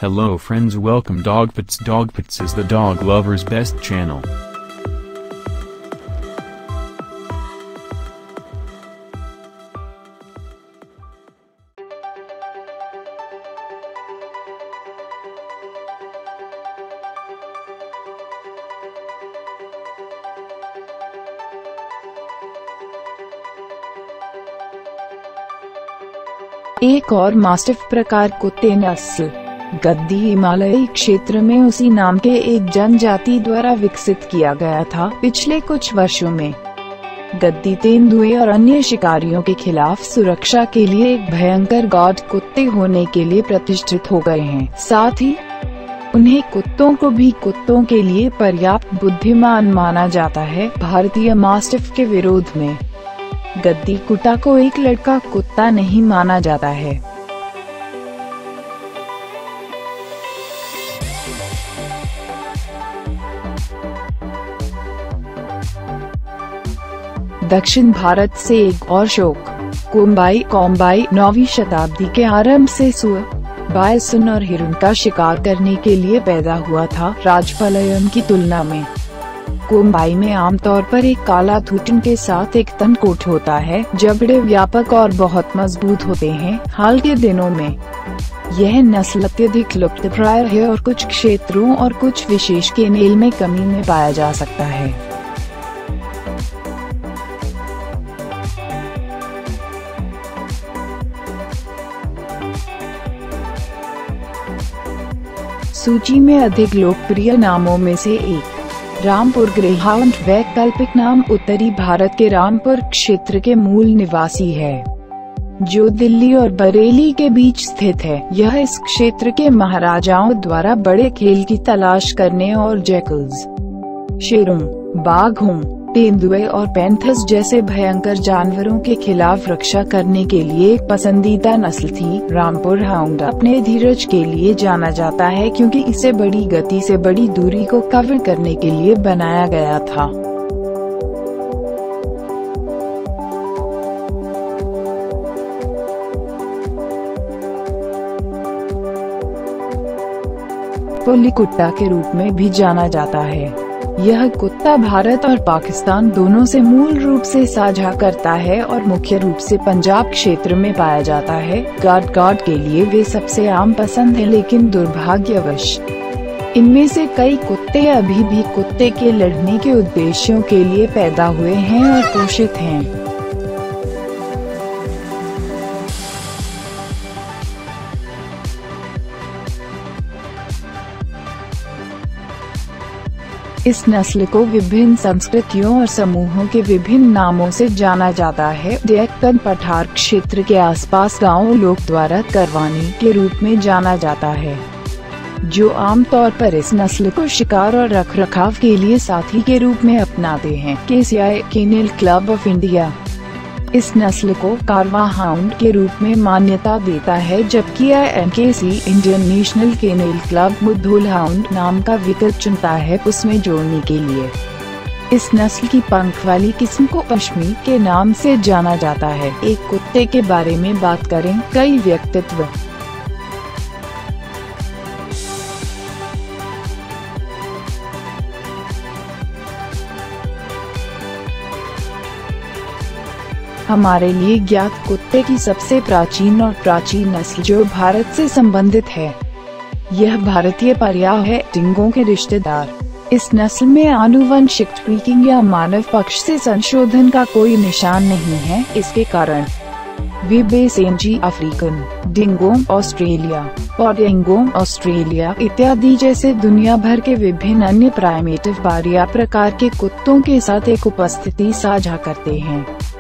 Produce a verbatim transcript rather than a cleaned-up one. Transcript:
Hello friends, welcome DogBreeds. DogBreeds is the dog lover's best channel. एक और mastiff प्रकार कुत्ते नस्ल गद्दी हिमालयी क्षेत्र में उसी नाम के एक जनजाति द्वारा विकसित किया गया था। पिछले कुछ वर्षों में गद्दी तेंदुए और अन्य शिकारियों के खिलाफ सुरक्षा के लिए एक भयंकर गार्ड कुत्ते होने के लिए प्रतिष्ठित हो गए हैं। साथ ही उन्हें कुत्तों को भी कुत्तों के लिए पर्याप्त बुद्धिमान माना जाता है। भारतीय मास्टिफ के विरोध में गद्दी कुत्ता को एक लड़का कुत्ता नहीं माना जाता है। दक्षिण भारत से एक और शौक कोम्बाई कोम्बाई नौवीं शताब्दी के आरंभ से सुअर, बायसन और हिरन का शिकार करने के लिए पैदा हुआ था। राजपलयन की तुलना में कोम्बाई में आमतौर पर एक काला थूटन के साथ एक तनकोट होता है। जबड़े व्यापक और बहुत मजबूत होते हैं। हाल के दिनों में यह नस्ल अत्यधिक लुप्तप्राय है और कुछ क्षेत्रों और कुछ विशेष केनेल में कमी में पाया जा सकता है। सूची में अधिक लोकप्रिय नामों में से एक रामपुर ग्रे हाउंड वैकल्पिक नाम उत्तरी भारत के रामपुर क्षेत्र के मूल निवासी है, जो दिल्ली और बरेली के बीच स्थित है। यह इस क्षेत्र के महाराजाओं द्वारा बड़े खेल की तलाश करने और जैकल्स, शेरों, बाघों, तेंदुए और पैंथर्स जैसे भयंकर जानवरों के खिलाफ रक्षा करने के लिए एक पसंदीदा नस्ल थी। रामपुर हाउंड अपने धीरज के लिए जाना जाता है क्योंकि इसे बड़ी गति से बड़ी दूरी को कवर करने के लिए बनाया गया था। पुली कुत्ता के रूप में भी जाना जाता है। यह कुत्ता भारत और पाकिस्तान दोनों से मूल रूप से साझा करता है और मुख्य रूप से पंजाब क्षेत्र में पाया जाता है। गार्ड गार्ड के लिए वे सबसे आम पसंद है, लेकिन दुर्भाग्यवश इनमें से कई कुत्ते अभी भी कुत्ते के लड़ने के उद्देश्यों के लिए पैदा हुए हैं और पोषित हैं। इस नस्ल को विभिन्न संस्कृतियों और समूहों के विभिन्न नामों से जाना जाता है। डेक्कन पठार क्षेत्र के आसपास गांवों लोग द्वारा करवानी के रूप में जाना जाता है, जो आमतौर पर इस नस्ल को शिकार और रखरखाव के लिए साथी के रूप में अपनाते हैं। KCI kennel club of India इस नस्ल को कारवां हाउंड के रूप में मान्यता देता है, जबकि NKC Indian national kennel club Mudhol hound नाम का विकल्प चुनता है उसमें जोड़ने के लिए। इस नस्ल की पंख वाली किस्म को पश्मी के नाम से जाना जाता है। एक कुत्ते के बारे में बात करें। कई व्यक्तित्व हमारे लिए ज्ञात कुत्ते की सबसे प्राचीन और प्राचीन नस्ल जो भारत से संबंधित है, यह भारतीय परियाह है, डिंगों के रिश्तेदार। इस नस्ल में आनुवंशिक ट्वीकिंग या मानव पक्ष से संशोधन का कोई निशान नहीं है। इसके कारण वे बेसेंजी अफ्रीकन डिंगो ऑस्ट्रेलिया, पॉडिंगो ऑस्ट्रेलिया इत्यादि जैसे दुनिया भर के विभिन्न अन्य प्राइमेटिव पारिया प्रकार के कुत्तों के साथ एक उपस्थिति साझा करते हैं।